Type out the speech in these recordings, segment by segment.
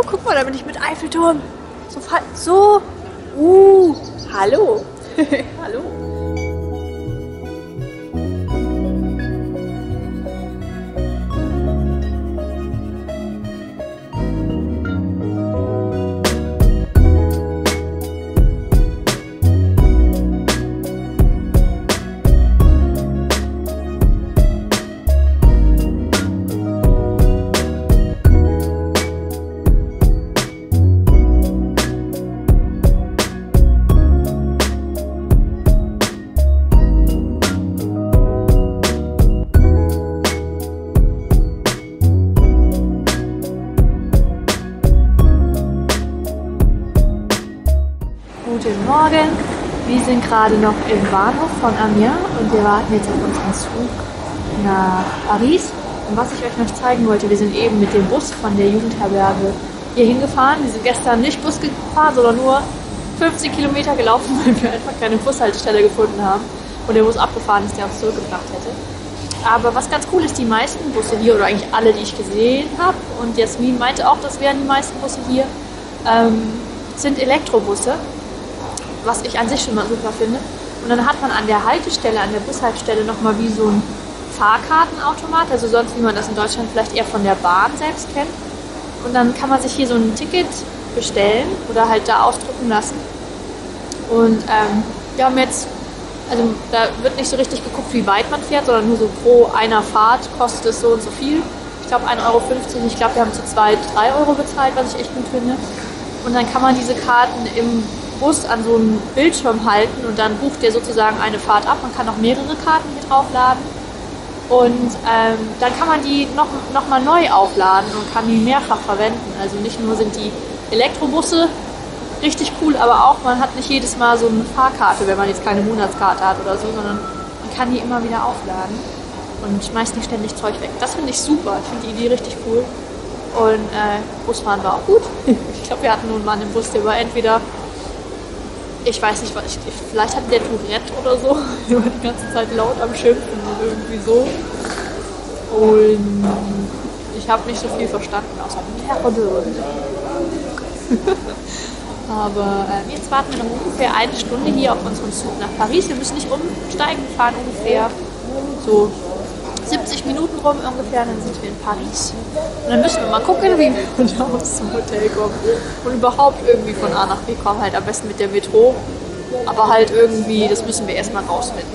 guck mal, da bin ich mit Eiffelturm. Hallo. Hallo. Guten Morgen, wir sind gerade noch im Bahnhof von Amiens und wir warten jetzt auf unseren Zug nach Paris. Und was ich euch noch zeigen wollte, wir sind eben mit dem Bus von der Jugendherberge hier hingefahren. Wir sind gestern nicht Bus gefahren, sondern nur 15 Kilometer gelaufen, weil wir einfach keine Bushaltestelle gefunden haben und der Bus abgefahren ist, der uns zurückgebracht hätte. Aber was ganz cool ist, die meisten Busse hier, oder eigentlich alle, die ich gesehen habe, und Jasmin meinte auch, das wären die meisten Busse hier, sind Elektrobusse. Was ich an sich schon mal super finde. Und dann hat man an der Haltestelle, an der Bushaltestelle nochmal wie so ein Fahrkartenautomat, also sonst wie man das in Deutschland vielleicht eher von der Bahn selbst kennt. Und dann kann man sich hier so ein Ticket bestellen oder halt da ausdrucken lassen. Und wir haben jetzt, also da wird nicht so richtig geguckt, wie weit man fährt, sondern nur so pro einer Fahrt kostet es so und so viel. Ich glaube 1,50 Euro. Ich glaube, wir haben zu zweit 3 Euro bezahlt, was ich echt gut finde. Und dann kann man diese Karten im Bus an so einen Bildschirm halten und dann bucht der sozusagen eine Fahrt ab. Man kann auch mehrere Karten hier draufladen und dann kann man die noch mal neu aufladen und kann die mehrfach verwenden. Also nicht nur sind die Elektrobusse richtig cool, aber auch man hat nicht jedes Mal so eine Fahrkarte, wenn man jetzt keine Monatskarte hat oder so, sondern man kann die immer wieder aufladen und schmeißt nicht ständig Zeug weg. Das finde ich super. Ich finde die Idee richtig cool. Und Busfahren war auch gut. Ich glaube, wir hatten nun mal einen Bus, der war entweder, ich weiß nicht, vielleicht hatte der Tourette oder so. Der war die ganze Zeit laut am Schimpfen und irgendwie so. Und ich habe nicht so viel verstanden, außer Aber jetzt warten wir noch ungefähr eine Stunde hier auf unseren Zug nach Paris. Wir müssen nicht umsteigen, wir fahren ungefähr so 70 Minuten rum ungefähr, dann sind wir in Paris. Und dann müssen wir mal gucken, wie wir von da aus zum Hotel kommen. Und überhaupt irgendwie von A nach B kommen, halt am besten mit der Metro. Aber halt irgendwie, das müssen wir erstmal rausfinden.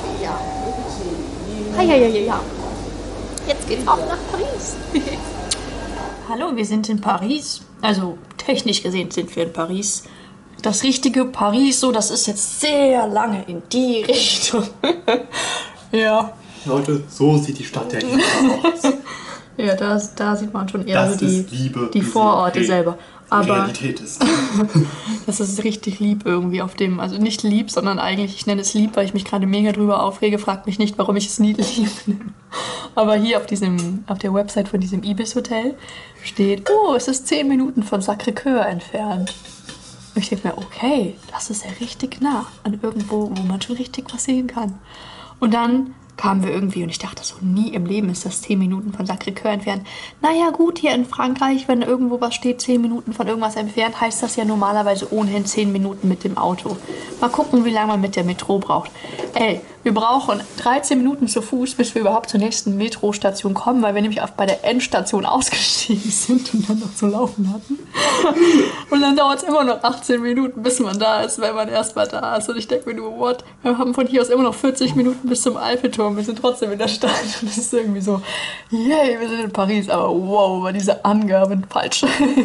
Ja. Ja. Jetzt geht's auch nach Paris. Hallo, wir sind in Paris. Also technisch gesehen sind wir in Paris. Das richtige Paris, so, das ist jetzt sehr lange in die Richtung. Ja. Leute, so sieht die Stadt ja nicht aus. Ja, da sieht man schon eher das so die Vororte selber. Aber Realität ist. das ist richtig lieb irgendwie auf dem, also nicht lieb, sondern eigentlich, ich nenne es lieb, weil ich mich gerade mega drüber aufrege, fragt mich nicht, warum ich es niedlich nenne. Aber hier auf der Website von diesem Ibis Hotel steht, es ist 10 Minuten von Sacré-Cœur entfernt. Und ich denke mir, okay, das ist ja richtig nah an irgendwo, wo man schon richtig was sehen kann. Und dann kamen wir irgendwie und ich dachte so, nie im Leben ist das 10 Minuten von Sacré-Cœur entfernt. Naja gut, hier in Frankreich, wenn irgendwo was steht, 10 Minuten von irgendwas entfernt, heißt das ja normalerweise ohnehin 10 Minuten mit dem Auto. Mal gucken, wie lange man mit der Metro braucht. Wir brauchen 13 Minuten zu Fuß, bis wir überhaupt zur nächsten Metrostation kommen, weil wir nämlich bei der Endstation ausgestiegen sind und dann noch zu laufen hatten. Und dann dauert es immer noch 18 Minuten, bis man da ist, wenn man erst mal da ist. Und ich denke mir nur, what? Wir haben von hier aus immer noch 40 Minuten bis zum Eiffelturm. Wir sind trotzdem in der Stadt. Und das ist irgendwie so, yay, wir sind in Paris. Aber wow, war diese Angaben falsch.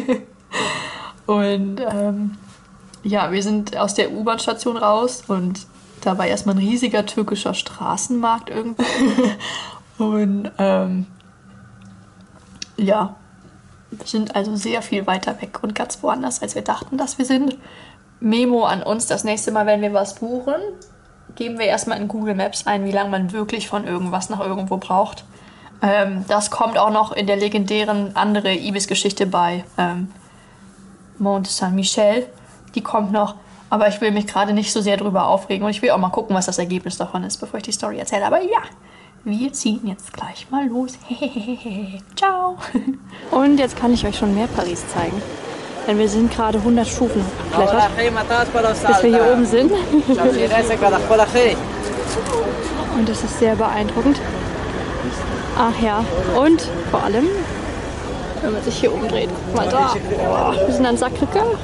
Und wir sind aus der U-Bahn-Station raus und da war erstmal ein riesiger türkischer Straßenmarkt irgendwie. Und wir sind also sehr viel weiter weg und ganz woanders, als wir dachten, dass wir sind. Memo an uns, das nächste Mal, wenn wir was buchen, geben wir erstmal in Google Maps ein, wie lange man wirklich von irgendwas nach irgendwo braucht. Das kommt auch noch in der legendären andere Ibis-Geschichte bei Mont Saint-Michel. Die kommt noch. Aber ich will mich gerade nicht so sehr drüber aufregen und ich will auch mal gucken, was das Ergebnis davon ist, bevor ich die Story erzähle. Aber ja, wir ziehen jetzt gleich mal los. Ciao. Und jetzt kann ich euch schon mehr Paris zeigen. Denn wir sind gerade 100 Stufen geklettert, bis wir hier oben sind. Und das ist sehr beeindruckend. Ach ja, und vor allem, wenn man sich hier umdreht, guck mal da. Oh, wir sind an Sacré-Cœur.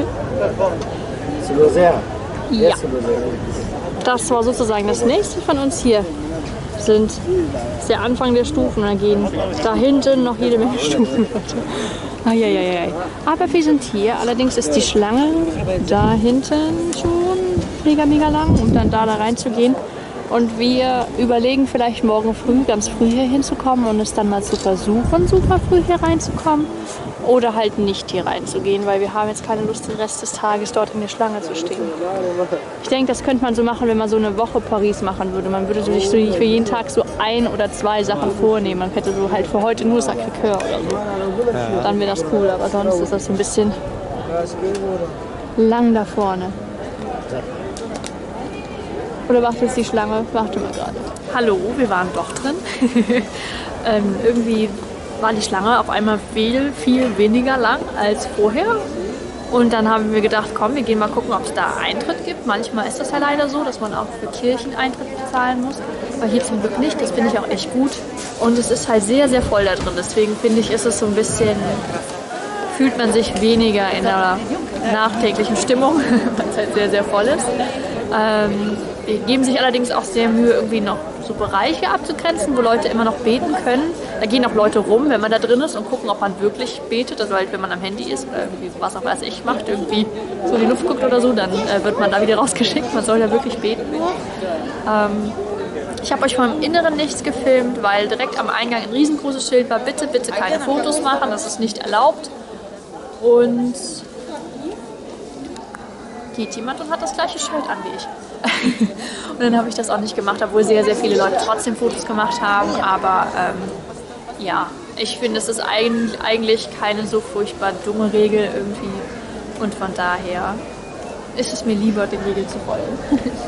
Ja, das war sozusagen das nächste von uns hier. Das ist der Anfang der Stufen. Da gehen da hinten noch jede Menge Stufen weiter. Eieiei. Aber wir sind hier. Allerdings ist die Schlange da hinten schon mega lang, um dann da reinzugehen. Und wir überlegen vielleicht morgen früh, ganz früh hier hinzukommen und es dann mal zu versuchen, super früh hier reinzukommen. Oder halt nicht hier reinzugehen, weil wir haben jetzt keine Lust, den Rest des Tages dort in der Schlange zu stehen. Ich denke, das könnte man so machen, wenn man so eine Woche Paris machen würde. Man würde sich so für jeden Tag so 1 oder 2 Sachen vornehmen. Man hätte so halt für heute nur Sacré-Cœur oder so. Dann wäre das cool, aber sonst ist das so ein bisschen lang da vorne. Oder macht jetzt die Schlange? Warte mal gerade. Hallo, wir waren doch drin. Irgendwie war die Schlange auf einmal viel weniger lang als vorher. Und dann haben wir gedacht, komm, wir gehen mal gucken, ob es da Eintritt gibt. Manchmal ist das ja leider so, dass man auch für Kirchen Eintritt bezahlen muss. Aber hier zum Glück nicht, das finde ich auch echt gut. Und es ist halt sehr voll da drin. Deswegen finde ich, ist es so ein bisschen, fühlt man sich weniger in der nachträglichen Stimmung, weil es halt sehr voll ist. Wir geben sich allerdings auch sehr Mühe, irgendwie noch so Bereiche abzugrenzen, wo Leute immer noch beten können. Da gehen auch Leute rum, wenn man da drin ist und gucken, ob man wirklich betet. Also halt, wenn man am Handy ist oder irgendwie was auch weiß ich macht, irgendwie so in die Luft guckt oder so, dann wird man da wieder rausgeschickt. Man soll da wirklich beten nur. Ich habe euch vom Inneren nichts gefilmt, weil direkt am Eingang ein riesengroßes Schild war, bitte keine Fotos machen, das ist nicht erlaubt. Und geht jemand und hat das gleiche Schild an wie ich. Und dann habe ich das auch nicht gemacht, obwohl sehr viele Leute trotzdem Fotos gemacht haben. Aber ja, ich finde, es ist eigentlich keine so furchtbar dumme Regel irgendwie. Und von daher ist es mir lieber, den Regeln zu folgen.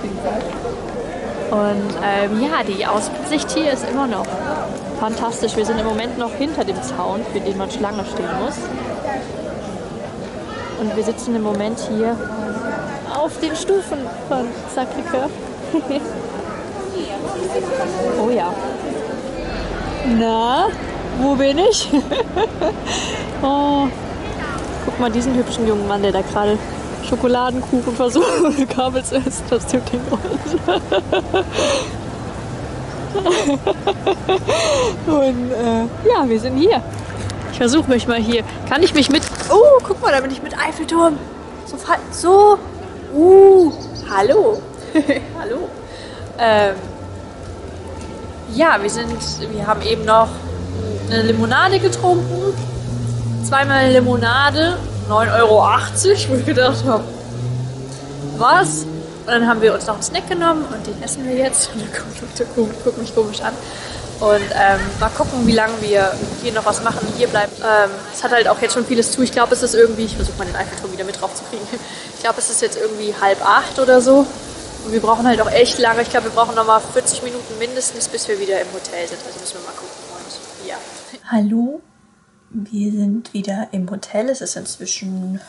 Und ja, die Aussicht hier ist immer noch fantastisch. Wir sind im Moment noch hinter dem Zaun, für den man Schlange stehen muss. Und wir sitzen im Moment hier auf den Stufen von Sacré-Cœur. Oh ja. Na, wo bin ich? Oh, guck mal diesen hübschen jungen Mann, der da gerade Schokoladenkuchen versucht, ohne Kabel zu essen. Das tut den Grund. Und ja, wir sind hier. Ich versuche mich mal hier. Kann ich mich mit... Oh, guck mal, da bin ich mit Eiffelturm. So. Hallo. Hallo. Ja, wir haben eben noch eine Limonade getrunken. 2-mal Limonade, 9,80 €, wo ich gedacht habe, was? Und dann haben wir uns noch einen Snack genommen und den essen wir jetzt. Und der guckt mich komisch an. Und mal gucken, wie lange wir hier noch was machen, hier bleiben. Es hat halt auch jetzt schon vieles zu. Ich glaube, es ist irgendwie, ich versuche mal den Eiffelturm wieder mit drauf zu kriegen. Ich glaube, es ist jetzt irgendwie 7:30 oder so. Und wir brauchen halt auch echt lange. Ich glaube, wir brauchen nochmal 40 Minuten mindestens, bis wir wieder im Hotel sind. Also müssen wir mal gucken. Und ja. Hallo, wir sind wieder im Hotel. Es ist inzwischen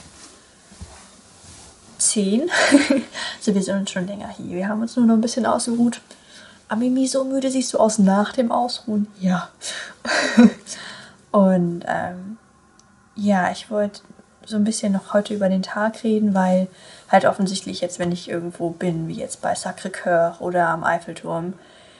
10. Also wir sind schon länger hier. Wir haben uns nur noch ein bisschen ausgeruht. Mimi, so müde siehst du aus nach dem Ausruhen? Ja. Und ja, ich wollte so ein bisschen noch heute über den Tag reden, weil halt offensichtlich jetzt, wenn ich irgendwo bin, wie jetzt bei Sacré-Cœur oder am Eiffelturm,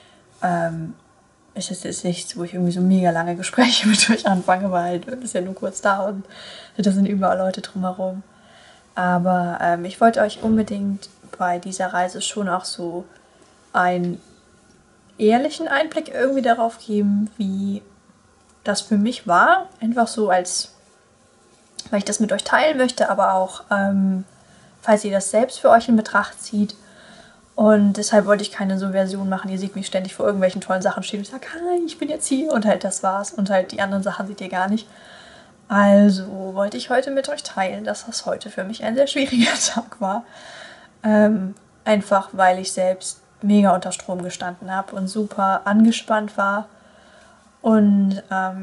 ist es jetzt nichts, wo ich irgendwie so mega lange Gespräche mit euch anfange, weil halt, das ist ja nur kurz da und da sind überall Leute drumherum. Aber ich wollte euch unbedingt bei dieser Reise schon auch so einen ehrlichen Einblick irgendwie darauf geben, wie das für mich war. Einfach so als, weil ich das mit euch teilen möchte, aber auch, falls ihr das selbst für euch in Betracht zieht. Und deshalb wollte ich keine so Version machen. Ihr seht mich ständig vor irgendwelchen tollen Sachen stehen und ich sage, hi, ich bin jetzt hier und halt das war's. Und halt die anderen Sachen seht ihr gar nicht. Also wollte ich heute mit euch teilen, dass das heute für mich ein sehr schwieriger Tag war. Einfach weil ich selbst mega unter Strom gestanden habe und super angespannt war. Und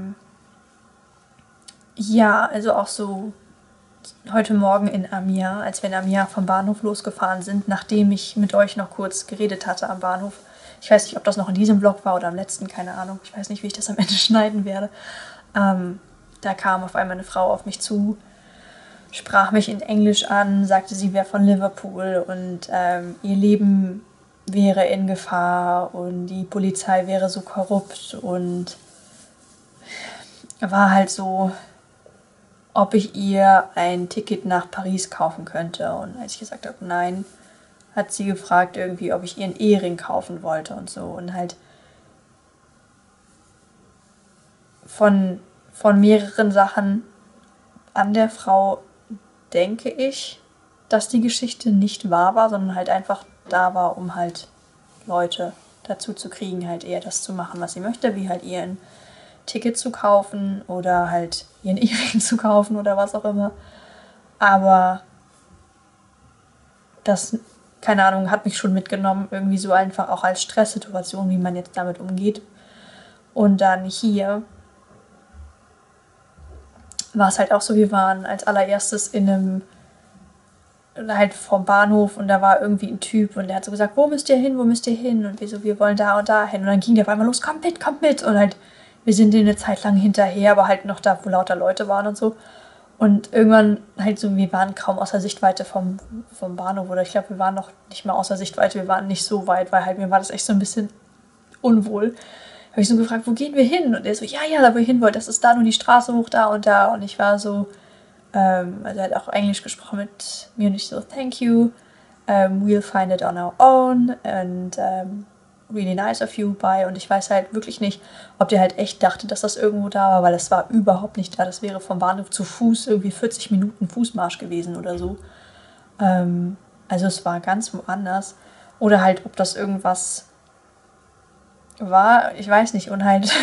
ja, also auch so heute Morgen in Amiens, als wir in Amiens vom Bahnhof losgefahren sind, nachdem ich mit euch noch kurz geredet hatte am Bahnhof. Ich weiß nicht, ob das noch in diesem Vlog war oder am letzten, keine Ahnung. Ich weiß nicht, wie ich das am Ende schneiden werde. Da kam auf einmal eine Frau auf mich zu, sprach mich in Englisch an, sagte, sie wäre von Liverpool und ihr Leben wäre in Gefahr und die Polizei wäre so korrupt und war halt so, ob ich ihr ein Ticket nach Paris kaufen könnte. Und als ich gesagt habe, nein, hat sie gefragt irgendwie, ob ich ihr einen Ehering kaufen wollte und so. Und halt von mehreren Sachen an der Frau denke ich, dass die Geschichte nicht wahr war, sondern halt einfach da war, um halt Leute dazu zu kriegen, halt eher das zu machen, was sie möchte, wie halt ihr ein Ticket zu kaufen oder halt ihren Ehering zu kaufen oder was auch immer. Aber das, keine Ahnung, hat mich schon mitgenommen, irgendwie so einfach auch als Stresssituation, wie man jetzt damit umgeht. Und dann hier war es halt auch so, wir waren als allererstes in einem, halt vom Bahnhof und da war irgendwie ein Typ und der hat so gesagt, wo müsst ihr hin? Und wir so, wir wollen da und da hin. Und dann ging der auf einmal los, kommt mit. Und halt, wir sind eine Zeit lang hinterher, aber halt noch da, wo lauter Leute waren und so. Und irgendwann halt so, wir waren kaum außer Sichtweite vom Bahnhof oder ich glaube, wir waren noch nicht mal außer Sichtweite, wir waren nicht so weit, weil halt mir war das echt so ein bisschen unwohl. Habe ich so gefragt, wo gehen wir hin? Und er so, ja, da wo ihr hin wollt, das ist da nur die Straße hoch, da und da. Und ich war so, also er hat auch Englisch gesprochen mit mir und ich so, thank you, we'll find it on our own and really nice of you, bye. Und ich weiß halt wirklich nicht, ob der halt echt dachte, dass das irgendwo da war, weil es war überhaupt nicht da. Das wäre vom Bahnhof zu Fuß irgendwie 40 Minuten Fußmarsch gewesen oder so. Also es war ganz woanders. Oder halt, ob das irgendwas war, ich weiß nicht. Und halt,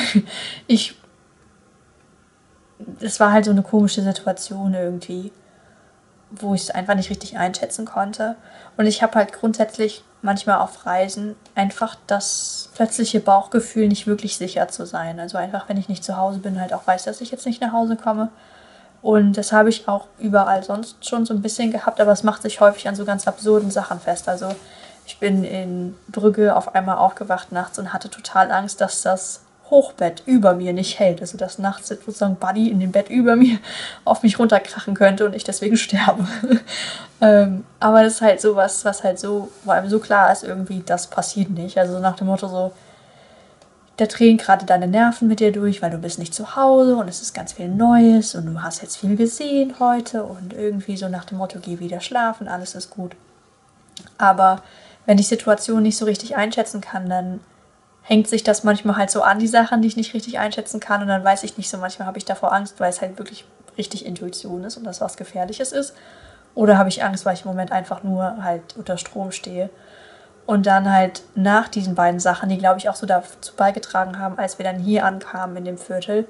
es war halt so eine komische Situation irgendwie, wo ich es einfach nicht richtig einschätzen konnte. Und ich habe halt grundsätzlich manchmal auf Reisen einfach das plötzliche Bauchgefühl, nicht wirklich sicher zu sein. Also einfach, wenn ich nicht zu Hause bin, halt auch weiß, dass ich jetzt nicht nach Hause komme. Und das habe ich auch überall sonst schon so ein bisschen gehabt, aber es macht sich häufig an so ganz absurden Sachen fest. Also ich bin in Brügge auf einmal aufgewacht nachts und hatte total Angst, dass das Hochbett über mir nicht hält. Also dass nachts sozusagen Buddy in dem Bett über mir auf mich runterkrachen könnte und ich deswegen sterbe. Aber das ist halt sowas, was halt so, wo einem so klar ist, irgendwie, das passiert nicht. Also nach dem Motto so, da drehen gerade deine Nerven mit dir durch, weil du bist nicht zu Hause und es ist ganz viel Neues und du hast jetzt viel gesehen heute und irgendwie so nach dem Motto, geh wieder schlafen, alles ist gut. Aber wenn ich Situationen nicht so richtig einschätzen kann, dann hängt sich das manchmal halt so an, die Sachen, die ich nicht richtig einschätzen kann und dann weiß ich nicht so, manchmal habe ich davor Angst, weil es halt wirklich richtig Intuition ist und das was Gefährliches ist. Oder habe ich Angst, weil ich im Moment einfach nur halt unter Strom stehe. Und dann halt nach diesen beiden Sachen, die, glaube ich, auch so dazu beigetragen haben, als wir dann hier ankamen in dem Viertel,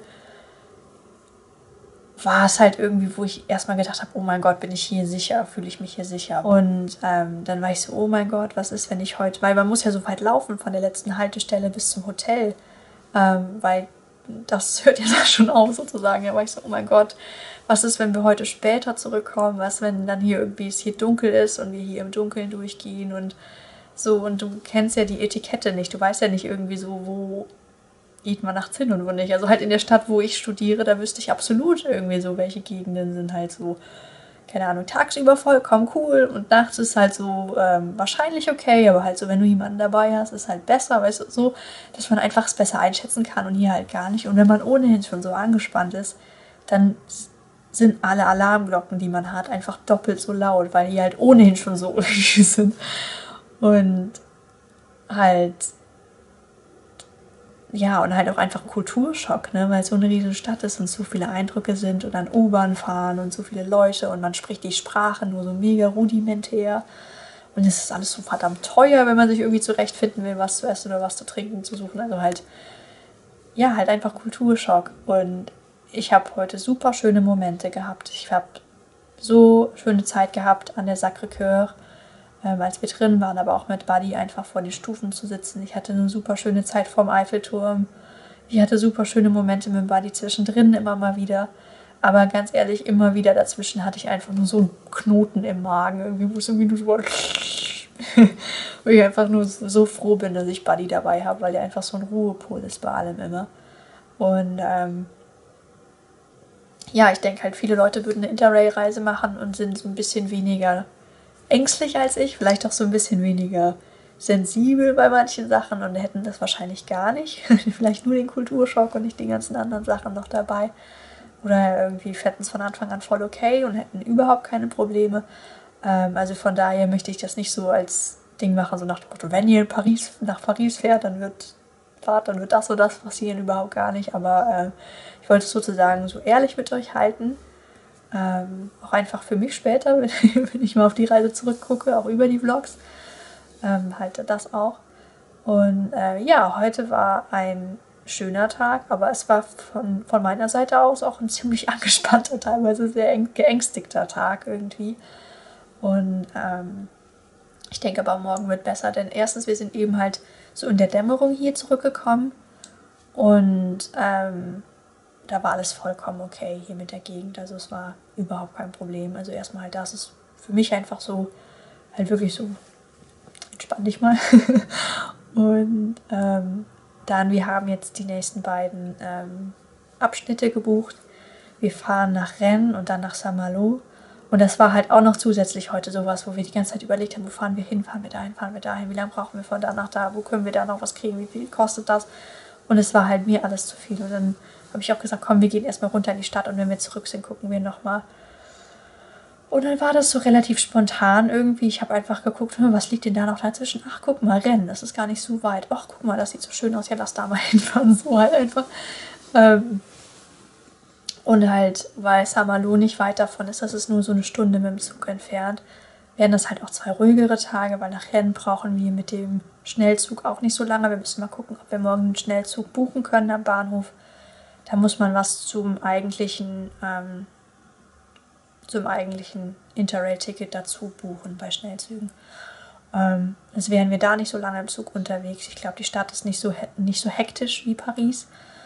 war es halt irgendwie, wo ich erstmal gedacht habe, oh mein Gott, bin ich hier sicher, fühle ich mich hier sicher. Und dann war ich so, oh mein Gott, was ist, wenn ich heute, weil man muss ja so weit laufen von der letzten Haltestelle bis zum Hotel, weil das hört ja da schon auf sozusagen. Da war ich so, oh mein Gott, was ist, wenn wir heute später zurückkommen, was, wenn dann hier irgendwie es hier dunkel ist und wir hier im Dunkeln durchgehen und so, und du kennst ja die Etikette nicht, du weißt ja nicht irgendwie so, wo geht man nachts hin und wo nicht. Also halt in der Stadt, wo ich studiere, da wüsste ich absolut irgendwie so, welche Gegenden sind halt so, keine Ahnung, tagsüber vollkommen cool und nachts ist halt so wahrscheinlich okay, aber halt so, wenn du jemanden dabei hast, ist halt besser, weißt du, so, dass man einfach es besser einschätzen kann und hier halt gar nicht. Und wenn man ohnehin schon so angespannt ist, dann sind alle Alarmglocken, die man hat, einfach doppelt so laut, weil die halt ohnehin schon so sind. Und halt, ja, und halt auch einfach Kulturschock, ne, weil es so eine riesen Stadt ist und so viele Eindrücke sind und dann U-Bahn fahren und so viele Leute und man spricht die Sprache nur so mega rudimentär und es ist alles so verdammt teuer, wenn man sich irgendwie zurechtfinden will, was zu essen oder was zu trinken zu suchen, also halt, ja, halt einfach Kulturschock. Und ich habe heute super schöne Momente gehabt, ich habe so schöne Zeit gehabt an der Sacré-Cœur, als wir drin waren, aber auch mit Buddy einfach vor den Stufen zu sitzen. Ich hatte eine super schöne Zeit vorm Eiffelturm. Ich hatte super schöne Momente mit Buddy zwischendrin immer mal wieder. Aber ganz ehrlich, immer wieder dazwischen hatte ich einfach nur so einen Knoten im Magen, irgendwie, wo es irgendwie nur so war. Wo ich einfach nur so froh bin, dass ich Buddy dabei habe, weil der einfach so ein Ruhepol ist bei allem immer. Und ja, ich denke halt, viele Leute würden eine Interrail-Reise machen und sind so ein bisschen weniger ängstlich als ich, vielleicht auch so ein bisschen weniger sensibel bei manchen Sachen und hätten das wahrscheinlich gar nicht. Vielleicht nur den Kulturschock und nicht die ganzen anderen Sachen noch dabei. Oder irgendwie fänden es von Anfang an voll okay und hätten überhaupt keine Probleme. Also von daher möchte ich das nicht so als Ding machen, so nach dem Motto, wenn ihr nach Paris fährt, dann wird das oder das passieren, überhaupt gar nicht. Aber ich wollte es sozusagen so ehrlich mit euch halten. Auch einfach für mich später, wenn ich mal auf die Reise zurückgucke, auch über die Vlogs. Halte das auch. Und ja, heute war ein schöner Tag, aber es war von meiner Seite aus auch ein ziemlich angespannter, teilweise sehr geängstigter Tag irgendwie. Und ich denke aber morgen wird besser, denn erstens, wir sind eben halt so in der Dämmerung hier zurückgekommen und da war alles vollkommen okay hier mit der Gegend, also es war überhaupt kein Problem. Also erstmal halt das ist für mich einfach so, halt wirklich so, entspann dich mal. Und dann, wir haben jetzt die nächsten beiden Abschnitte gebucht. Wir fahren nach Rennes und dann nach Saint-Malo. Und das war halt auch noch zusätzlich heute sowas, wo wir die ganze Zeit überlegt haben, wo fahren wir hin, fahren wir dahin, wie lange brauchen wir von da nach da, wo können wir da noch was kriegen, wie viel kostet das? Und es war halt mir alles zu viel. Und dann habe ich auch gesagt, komm, wir gehen erstmal runter in die Stadt und wenn wir zurück sind, gucken wir nochmal. Und dann war das so relativ spontan irgendwie. Ich habe einfach geguckt, was liegt denn da noch dazwischen? Ach, guck mal, Rennes, das ist gar nicht so weit. Ach, guck mal, das sieht so schön aus. Ja, lass da mal hinfahren. So halt einfach. Und halt, weil Saint-Malo nicht weit davon ist, das ist nur so eine Stunde mit dem Zug entfernt, werden das halt auch 2 ruhigere Tage, weil nach Rennes brauchen wir mit dem Schnellzug auch nicht so lange. Wir müssen mal gucken, ob wir morgen einen Schnellzug buchen können am Bahnhof. Da muss man was zum eigentlichen Interrail-Ticket dazu buchen bei Schnellzügen. Das wären wir da nicht so lange im Zug unterwegs. Ich glaube, die Stadt ist nicht so hektisch wie Paris.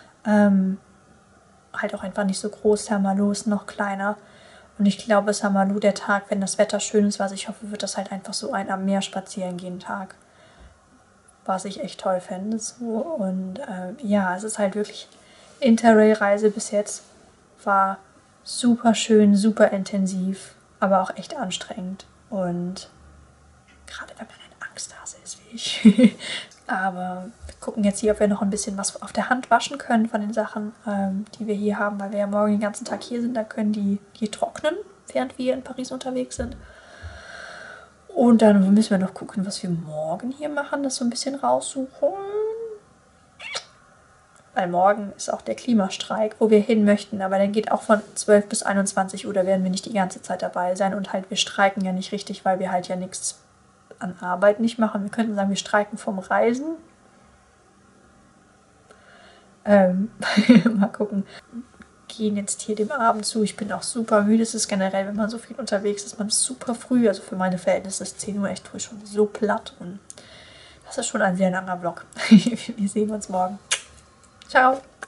Halt auch einfach nicht so groß. Saint-Malo ist noch kleiner. Und ich glaube, Saint-Malo, der Tag, wenn das Wetter schön ist, was ich hoffe, wird das halt einfach so ein am Meer spazieren gehen Tag. Was ich echt toll fände. So. Und ja, es ist halt wirklich Interrail-Reise bis jetzt. War super schön, super intensiv, aber auch echt anstrengend. Und gerade wenn man ein Angsthase ist wie ich. Aber wir gucken jetzt hier, ob wir noch ein bisschen was auf der Hand waschen können von den Sachen, die wir hier haben, weil wir ja morgen den ganzen Tag hier sind. Dann können die trocknen, während wir in Paris unterwegs sind. Und dann müssen wir noch gucken, was wir morgen hier machen, das so ein bisschen raussuchen. Weil morgen ist auch der Klimastreik, wo wir hin möchten. Aber der geht auch von 12 bis 21 Uhr. Da werden wir nicht die ganze Zeit dabei sein. Und halt, wir streiken ja nicht richtig, weil wir halt ja nichts an Arbeit nicht machen. Wir könnten sagen, wir streiken vom Reisen. Mal gucken. Gehen jetzt hier dem Abend zu. Ich bin auch super müde. Es ist generell, wenn man so viel unterwegs ist, man ist super früh. Also für meine Verhältnisse ist 10 Uhr echt früh schon so platt. Und das ist schon ein sehr langer Vlog. Wir sehen uns morgen. Ciao.